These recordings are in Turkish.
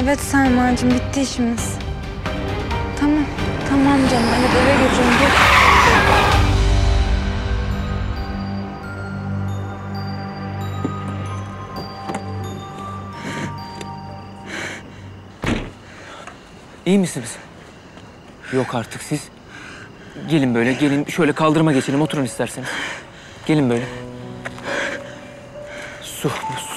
Evet Selma'cığım, bitti işimiz. Tamam, tamam canım. Evet, eve götürün. Dur. İyi misiniz? Yok artık siz. Gelin böyle, gelin. Şöyle kaldırıma geçelim, oturun isterseniz. Gelin böyle. Su.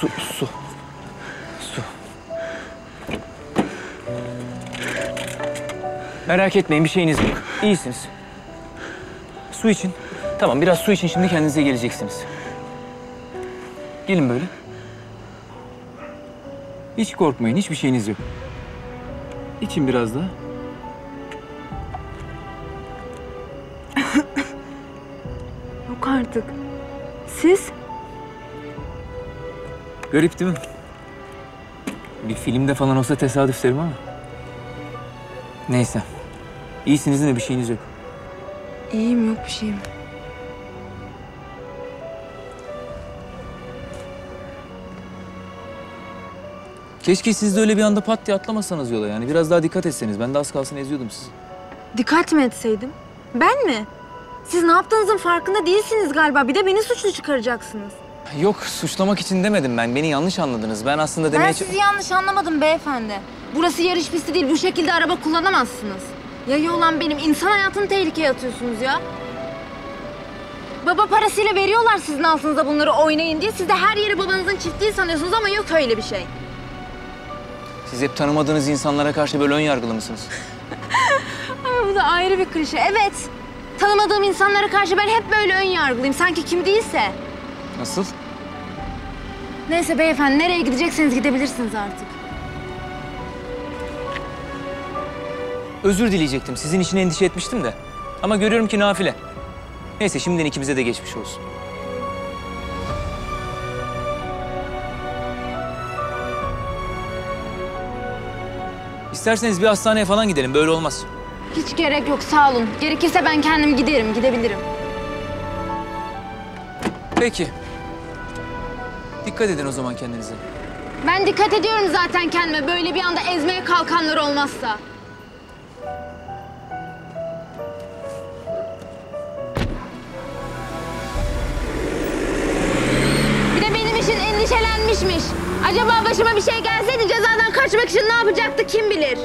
Merak etmeyin, bir şeyiniz yok. İyisiniz. Su için. Tamam, biraz su için, şimdi kendinize geleceksiniz. Gelin böyle. Hiç korkmayın, hiçbir şeyiniz yok. İçin biraz daha. Yok artık. Siz? Garip değil mi? Bir filmde falan olsa tesadüf derim ama. Neyse. İyisiniz de bir şeyiniz yok. İyiyim, yok bir şeyim. Keşke siz de öyle bir anda pat diye atlamasanız yola yani. Biraz daha dikkat etseniz. Ben de az kalsın eziyordum sizi. Dikkat mi etseydim? Ben mi? Siz ne yaptığınızın farkında değilsiniz galiba. Bir de beni suçlu çıkaracaksınız. Yok, suçlamak için demedim ben. Beni yanlış anladınız. Ben aslında Ben demeye... sizi yanlış anlamadım beyefendi. Burası yarış pisti değil. Bu şekilde araba kullanamazsınız. Yayı olan benim. İnsan hayatını tehlikeye atıyorsunuz ya. Baba parasıyla veriyorlar sizin altınıza bunları oynayın diye. Siz de her yeri babanızın çiftliği sanıyorsunuz ama yok öyle bir şey. Siz hep tanımadığınız insanlara karşı böyle ön yargılı mısınız? Ay, bu da ayrı bir klişe. Evet. Tanımadığım insanlara karşı ben hep böyle ön yargılıyım. Sanki kim değilse. Nasıl? Neyse beyefendi, nereye gidecekseniz gidebilirsiniz artık. Özür dileyecektim. Sizin için endişe etmiştim de. Ama görüyorum ki nafile. Neyse, şimdiden ikimize de geçmiş olsun. İsterseniz bir hastaneye falan gidelim. Böyle olmaz. Hiç gerek yok, sağ olun. Gerekirse ben kendim gidebilirim. Peki. Dikkat edin o zaman kendinize. Ben dikkat ediyorum zaten kendime. Böyle bir anda ezmeye kalkanlar olmazsa. Bir de benim için endişelenmişmiş. Acaba başıma bir şey gelseydi cezadan kaçmak için ne yapacaktı kim bilir?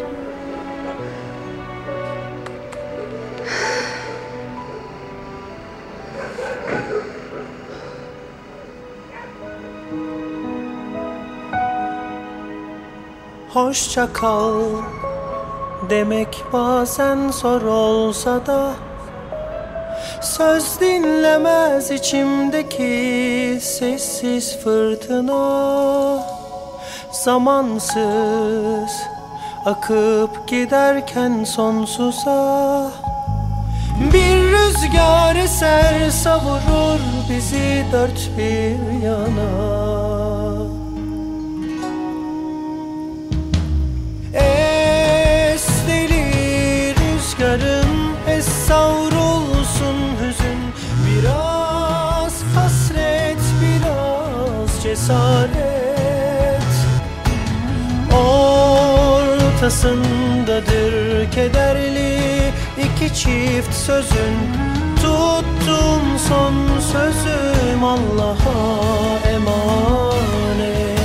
Hoşça kal demek bazen zor olsa da söz dinlemez içimdeki sessiz fırtına. Zamansız akıp giderken sonsuza bir rüzgar eser savurur bizi dört bir yana. Es savrulsun hüzün, biraz hasret, biraz cesaret. Ortasındadır kederli iki çift sözün. Tuttum son sözüm, Allah'a emanet.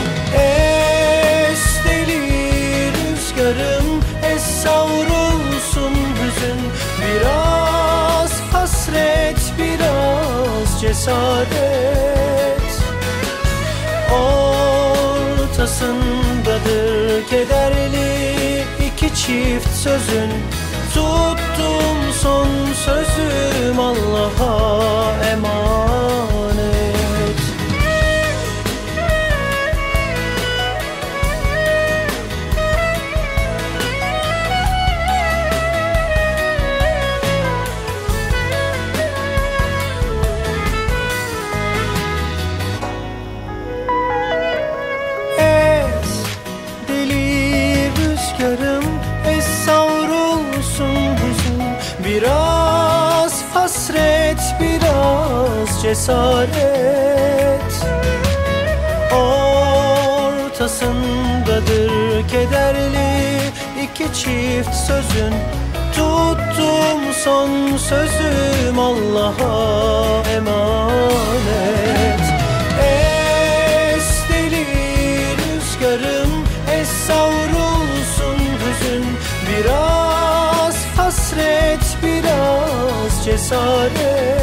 Es deli rüzgarım, es savrulsun hüzün, biraz hasret, biraz cesaret. Ortasındadır kederli iki çift sözün. Tuttum son sözüm, Allah'a emanet. Es savrulsun hüzün, biraz hasret, biraz cesaret. Ortasındadır kederli iki çift sözün. Tuttum son sözüm, Allah'a emanet. Es deli rüzgarım, es savrulsun hüzün. Biraz hasret, biraz cesaret.